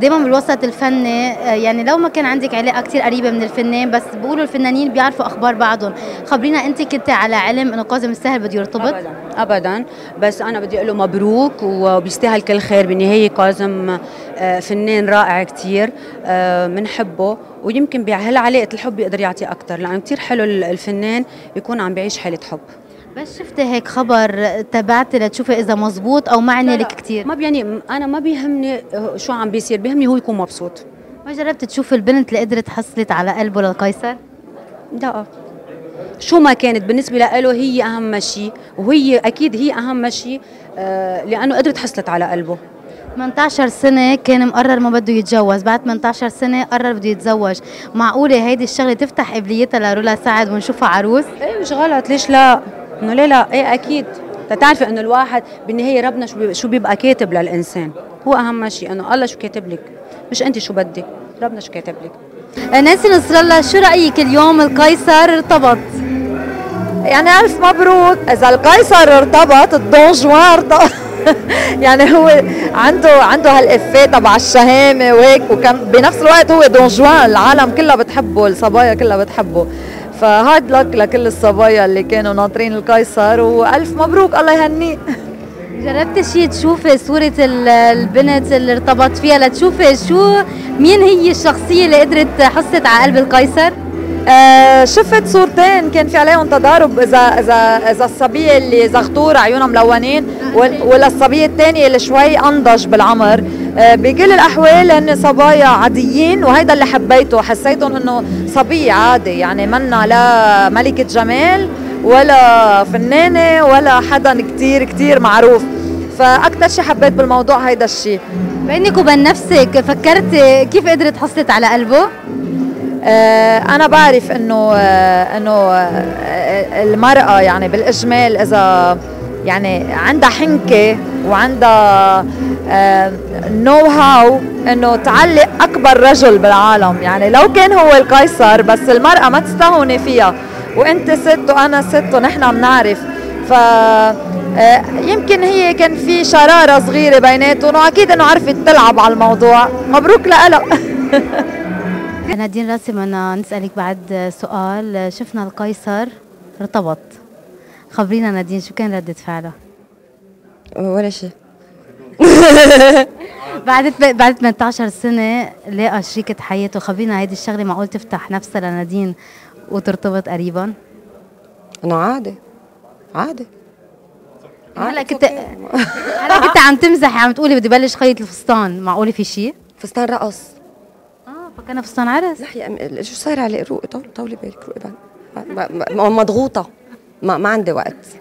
دايما بالوسط الفني يعني لو ما كان عندك علاقه كثير قريبه من الفنان، بس بيقولوا الفنانين بيعرفوا اخبار بعضهم، خبرينا انت كنت على علم انه كاظم الساهر بده يرتبط؟ ابدا ابدا، بس انا بدي اقول له مبروك وبيستاهل كل خير. بالنهايه كاظم فنان رائع كثير، بنحبه، ويمكن بهالعلاقه الحب بيقدر يعطي اكثر، لانه كثير حلو الفنان يكون عم بيعيش حاله حب. بس شفتي هيك خبر تبعتي لتشوفي اذا مزبوط او معني لك كثير؟ ما بيعني، انا ما بيهمني شو عم بيصير، بيهمني هو يكون مبسوط. ما جربت تشوف البنت اللي قدرت حصلت على قلبه للقيصر؟ لا، شو ما كانت بالنسبه له هي اهم شيء، وهي اكيد هي اهم شيء، لانه قدرت حصلت على قلبه. 18 سنة كان مقرر ما بده يتجوز، بعد 18 سنة قرر بده يتزوج، معقولة هيدي الشغلة تفتح قبليتها لرولا سعد ونشوفها عروس؟ ايه مش غلط، ليش لا؟ انه ليه لا؟ ايه اكيد. تعرفي انه الواحد بالنهايه ربنا شو بيبقى كاتب للانسان، هو اهم شيء انه الله شو كاتب لك، مش انت شو بدك، ربنا شو كاتب لك. نانسي نصر الله، شو رأيك اليوم القيصر ارتبط؟ يعني ألف مبروك. إذا القيصر ارتبط الدون جوان ارتبط. يعني هو عنده هالإفيه تبع الشهامة وهيك، وكم بنفس الوقت هو دون جوان، العالم كلها بتحبه، الصبايا كلها بتحبه. فهارد لك لكل الصبايا اللي كانوا ناطرين القيصر، وألف مبروك، الله يهنيه. جربتي شي تشوفي صورة البنت اللي ارتبط فيها لتشوفي مين هي الشخصية اللي قدرت حصلت على قلب القيصر؟ شفت صورتين كان في عليهم تضارب، اذا الصبيه اللي زغطور عيونها ملونين ولا الصبيه الثانيه اللي شوي انضج بالعمر. بكل الاحوال هن صبايا عاديين، وهيدا اللي حبيته، حسيتهم انه صبيه عادي، يعني منا لا ملكه جمال ولا فنانه ولا حدا كتير كتير معروف. فاكثر شيء حبيت بالموضوع هيدا الشيء. بينك وبين نفسك فكرتي كيف قدرت حصلت على قلبه؟ أنا بعرف إنه المرأة يعني بالإجمال إذا يعني عندها حنكة وعندها نو هاو إنه تعلق أكبر رجل بالعالم، يعني لو كان هو القيصر بس المرأة ما تستهوني فيها، وأنت ست وأنا ست ونحن بنعرف، ف يمكن هي كان في شرارة صغيرة بيناتهم، وأكيد إنه عرفت تلعب على الموضوع. مبروك لها. نادين راسي، بدنا نسألك بعد سؤال. شفنا القيصر ارتبط، خبرينا نادين شو كان ردة فعله؟ ولا شيء. بعد 18 سنة لقى شريكة حياته، خبرينا هيدي الشغلة معقول تفتح نفسها لنادين وترتبط قريبا؟ أنا عادي عادي. هلا كنت عم تمزحي، عم تقولي بدي بلش خيط الفستان، معقولة في شيء؟ فستان رقص. فكنا فستان عرس. لحية شو صاير علي؟ روقي، طولي بالك، روقي. مضغوطة، ما عندي وقت.